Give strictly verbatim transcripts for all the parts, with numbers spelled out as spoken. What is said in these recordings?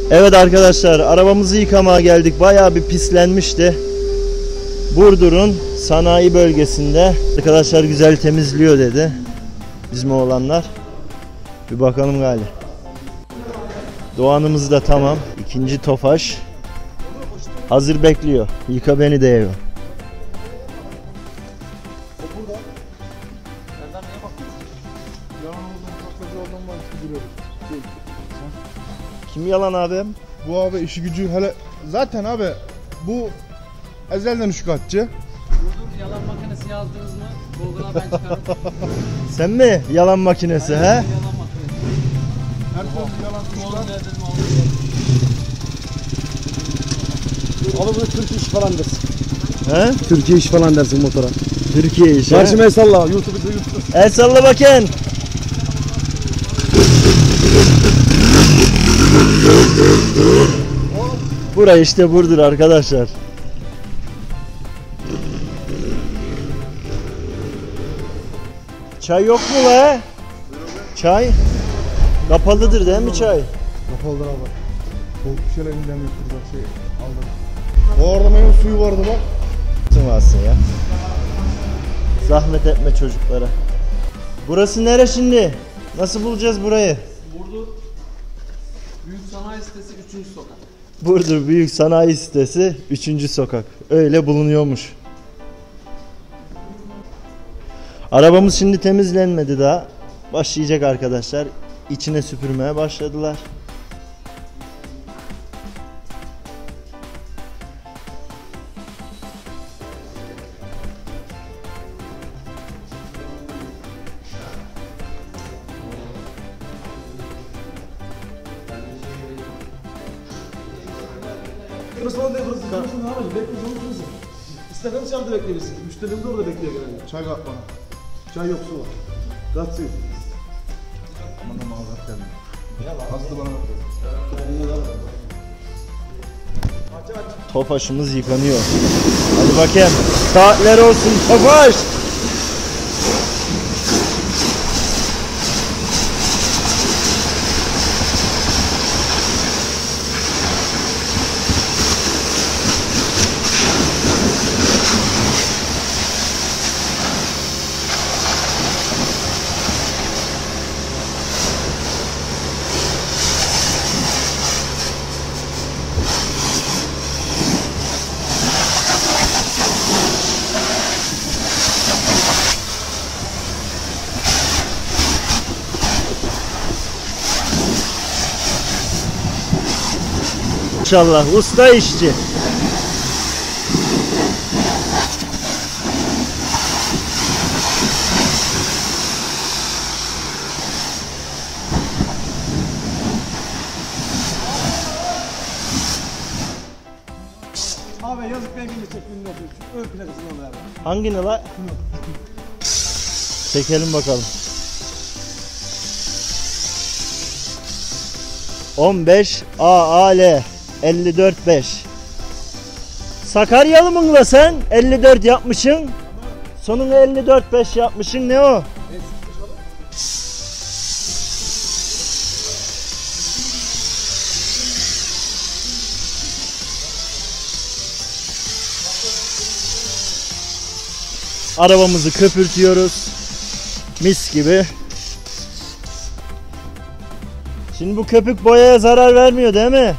Evet arkadaşlar, arabamızı yıkamaya geldik. Bayağı bir pislenmişti. Burdur'un sanayi bölgesinde. Arkadaşlar güzel temizliyor dedi bizim oğlanlar. Bir bakalım galiba. Doğanımız da tamam. İkinci Tofaş hazır bekliyor. Yıka beni de ev. Kim yalan abim? Bu abi işi gücü hele zaten abi bu ezelden şikayetçi. Burdur yalan makinesi yazdınız mı? Google'a ben çıkarım. Sen mi yalan makinesi he? Yalan makinesi. Her türlü yalan Oğlum dedim oğlum. Abi bunu Türkiye iş falan dersin. He? Türkiye iş falan dersin motora. Türkiye işi. Karşıma el salla. YouTube'da YouTube'da. El salla bakın. Burası işte Burdur arkadaşlar. Çay yok mu la? Çay? Kapalıdır değil mi çay? Kapalıdır abi. Soğuk bir şeyler elinden götürdü şey aldım. O orada meyve suyu vardı bak. Tınvasın ya. Zahmet etme çocuklara. Burası nere şimdi? Nasıl bulacağız burayı? Burdur Büyük Sanayi Sitesi üçüncü sokak. Burdur Büyük Sanayi Sitesi üçüncü sokak. Öyle bulunuyormuş. Arabamız şimdi temizlenmedi daha. Başlayacak arkadaşlar. İçine süpürmeye başladılar. Burası falan değil burası. Burası ne yapacağız? Bekliyoruz burası. İstediğin dışarıda bekleyebilirsin. Müşterimiz de orada bekliyor genelde. Çay kat bana. Çay yok su var. Kat suyu. Aman aman Allah gelme. Aslı bana bak. Tofaşımız yıkanıyor. Hadi bakayım. Saatler olsun Tofaş. Maşallah usta işçi. Abi yazık ben günde çektiğini yapıyor. Şu ön plakasını al abi. Hangi ne la? Çekelim bakalım. on beş A A L elli dört beş. Sakaryalı mı la sen? elli dört yapmışsın. Sonunu elli dört beş yapmışsın. Ne o? Arabamızı köpürtüyoruz. Mis gibi. Şimdi bu köpük boyaya zarar vermiyor değil mi?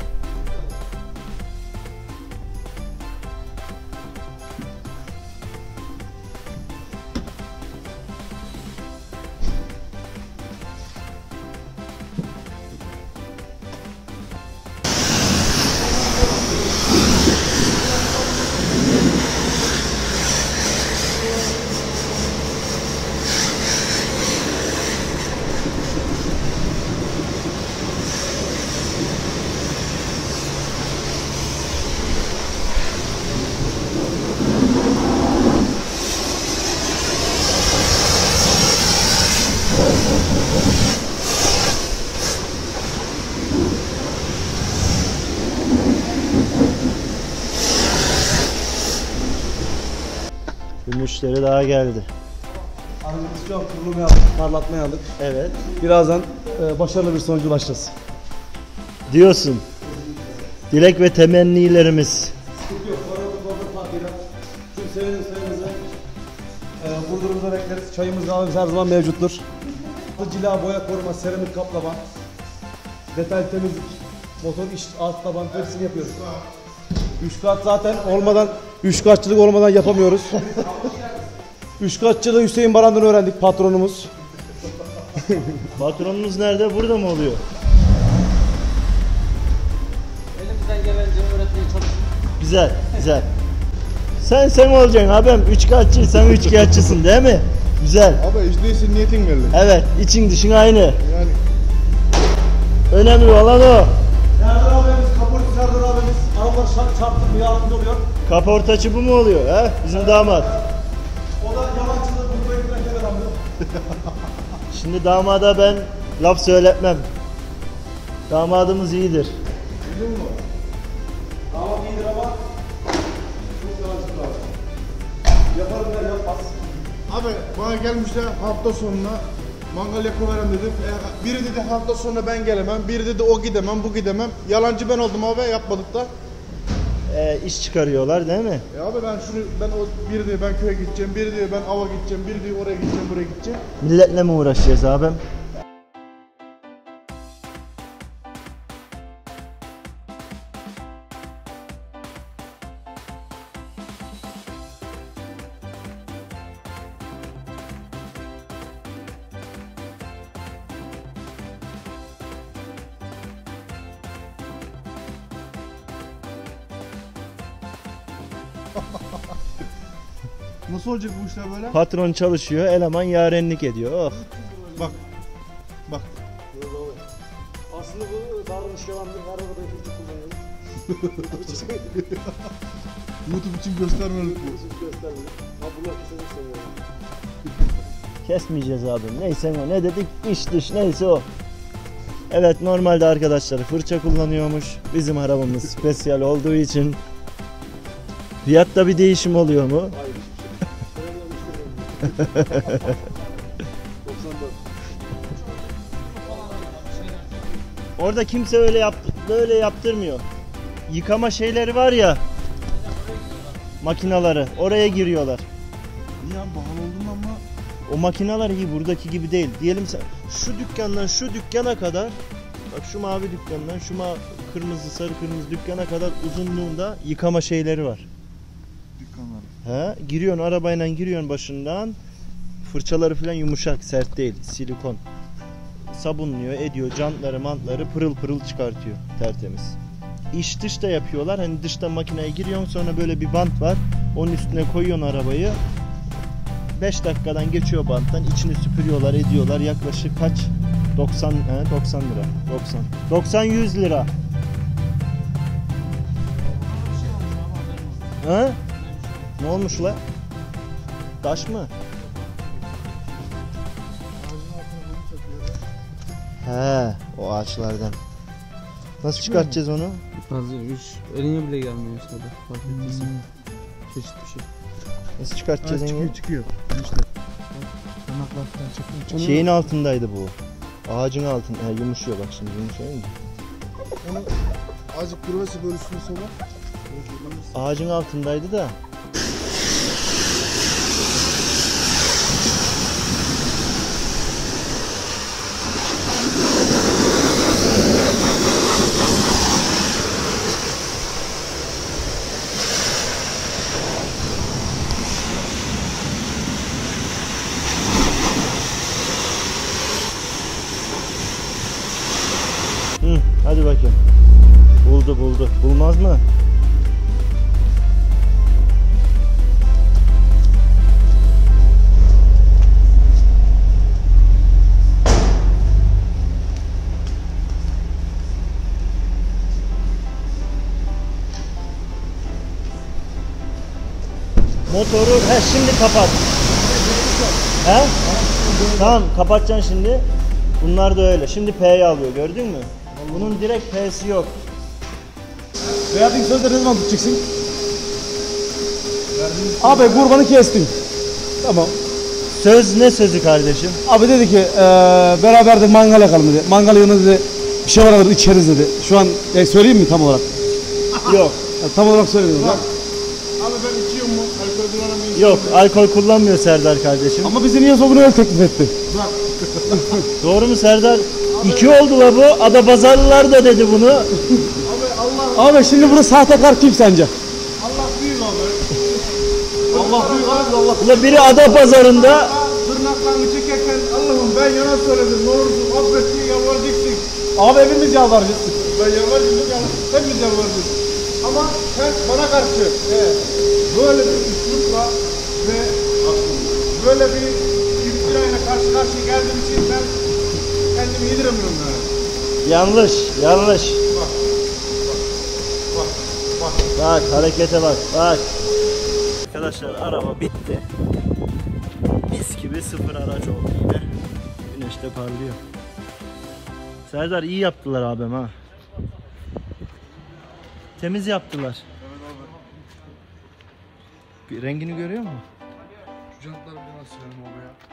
Bir müşteri daha geldi. Aracımız şu an kurulumaya aldık, parlatmaya aldık. Evet. Birazdan e, başarılı bir sonuca ulaşacağız. Diyorsun. Dilek ve temennilerimiz. Sıkıntı yok. Para tutmadır tatlıyla. Tüm seviniz sevinize. Ee, Burdur'umuza bekleriz. Çayımız kahvemiz her zaman mevcuttur. Cila, boya koruma, seramik kaplama, detay temizlik, motor iş, alt taban hepsini yapıyoruz. Üç kat zaten olmadan, üç katçılık olmadan yapamıyoruz. Üç katçılığı Hüseyin Baran'dan öğrendik, patronumuz. Patronunuz nerede? Burada mı oluyor? Elimizden gelince öğretmeye çalışıyoruz. Güzel, güzel. Sen sen olacaksın abim. Üç kağıtçı, sen üç kağıtçısın değil mi? Güzel. Abi hiç değilse niyetin belli. Evet, için dışın aynı. Yani Önemli olan o. Serdar abimiz, kaportu Serdar abimiz, arabalar şart çarptı mı yardımcı oluyor. Kaportacı bu mu oluyor? He? Bizim damat. O da yalancılığı bu bölümden gelen abi. Şimdi damada ben laf söyletmem. Damadımız iyidir. Duydun mu? Damat iyidir ama çok yalancılık var. Yaparım der yapmaz. abi bana gelmişler hafta sonuna mangal yapıveren dedim. E, biri dedi hafta sonuna ben gelemem, biri dedi o gidemem, bu gidemem. Yalancı ben oldum abi, yapmadık da. Ee, iş çıkarıyorlar değil mi? E abi ben şunu, ben o biri diyor ben köye gideceğim, biri diyor ben ava gideceğim, biri diyor oraya gideceğim, buraya gideceğim. Milletle mi uğraşacağız abim? Nasıl olacak bu işler böyle? Patron çalışıyor, eleman yarenlik ediyor. Oh. Bak, bak. Aslında bu davranış yalandır. Her arabada ipucu kullanıyoruz. YouTube için göstermelik bu. Göstermiyor. Ha bunlar kesinlikle seviyorum. Kesmeyeceğiz abim. Neyse o. Ne dedik? İş dış neyse o. Evet, normalde arkadaşlar fırça kullanıyormuş. Bizim arabamız spesyal olduğu için. Fiyatta bir değişim oluyor mu? Hayır. doksan dört. Orada kimse öyle yaptı, böyle yaptırmıyor. Yıkama şeyleri var ya. Makinaları. Oraya giriyorlar. Niye abi pahalı oldun ama? O makineler iyi, buradaki gibi değil. Diyelim sen şu dükkandan şu dükkana kadar, bak şu mavi dükkandan şu ma kırmızı sarı kırmızı dükkana kadar uzunluğunda yıkama şeyleri var. Dükkanlar. He, giriyorsun arabayla giriyorsun başından. Fırçaları falan yumuşak, sert değil, silikon. Sabunluyor, ediyor, jantları, mantları pırıl pırıl çıkartıyor, tertemiz. İç dış da yapıyorlar. Hani dıştan makineye giriyorsun, sonra böyle bir bant var. Onun üstüne koyuyorsun arabayı. beş dakikadan geçiyor banttan. İçini süpürüyorlar, ediyorlar. Yaklaşık kaç? doksan, he, doksan lira. doksan. doksan yüz lira. He? Ne olmuş la? Taş mı? He, o ağaçlardan. Nasıl çıkartacağız onu? Fazla üç eline bile gelmiyor sadece. Fark ettiysen. Çeşit bir şey. Nasıl çıkartacağız Ha, onu? çıkıyor çıkıyor. İşte. Yanaklar falan çıkıyor. çıkıyor. Şeyin altındaydı bu. Ağacın altında. He, yumuşuyor bak şimdi, yumuşuyor mu? Onu azıcık kırması böyle üstüne sonra. Ağacın altındaydı da. Hı, hadi bakayım. Buldu buldu. Bulmaz mı? Motoru he şimdi kapat. He? Tamam, kapatacaksın şimdi. Bunlar da öyle. Şimdi P'yi alıyor, gördün mü? Bunun direkt P'si yok. Verdiğin sözleri ne zaman tutacaksın? Abi kurbanı kestin. Tamam. Söz ne sözü kardeşim? Abi dedi ki eee beraber de mangal yakalım dedi. Mangal yanında dedi bir şey var alır içeriz dedi. Şu an e, söyleyeyim mi tam olarak? Yok. Ya, tam olarak söylemiyorum. Bak. Bak. Abi ben içiyorum mu? Alkol kullanan bir insan Yok, değilim. alkol kullanmıyor Serdar kardeşim. Ama bizi niye bunu öyle teklif etti? Bak. Doğru mu Serdar? İki oldu la bu. Adapazarlılar da dedi bunu. Abi Allah Abi şimdi burada sahtekar kim sence? Allah büyük abi. Allah büyük abi Allah. Ula biri Adapazarı'nda. Aa, tırnaklarını çekerken Allah'ım ben yana söyledim. Ne olursun affet diye yalvaracaksın. Abi hepimiz yalvaracağız. Ben yalvaracağım. yalvar- Hepimiz yalvaracağız. Ama sen bana karşı evet, böyle bir üslupla ve böyle bir iftirayla karşı karşıya geldiğim için ben kendimi yediremiyorum yani. Yanlış, yanlış. Bak. Bak. Bak. Bak harekete bak, bak. Arkadaşlar araba bitti. Mis gibi sıfır araç oldu yine. Güneş de parlıyor. Serdar iyi yaptılar abim ha. Temiz yaptılar. Bir rengini görüyor musun? Şu jantları bir nasıl silelim abi ya?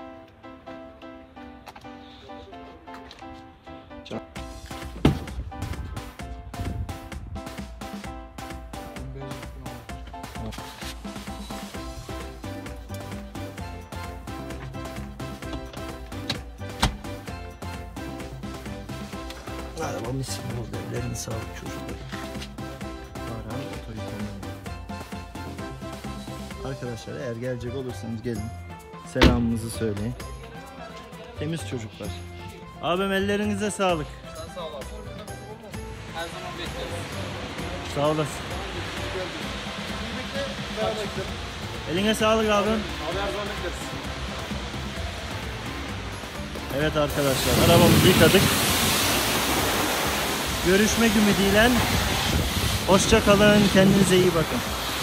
Araba mis gibi oldu. Ellerini sağlık çocuklar. Baran otoyukanı. Arkadaşlar eğer gelecek olursanız gelin. Selamımızı söyleyin. Temiz çocuklar. Abim ellerinize sağlık. Sen sağ olasın. Her zaman bekleriz. Sağ olasın. Eline sağlık abim. Abi her zaman bekleriz. Evet arkadaşlar arabamızı yıkadık. Görüşmek ümidiyle. Hoşça kalın. Kendinize iyi bakın.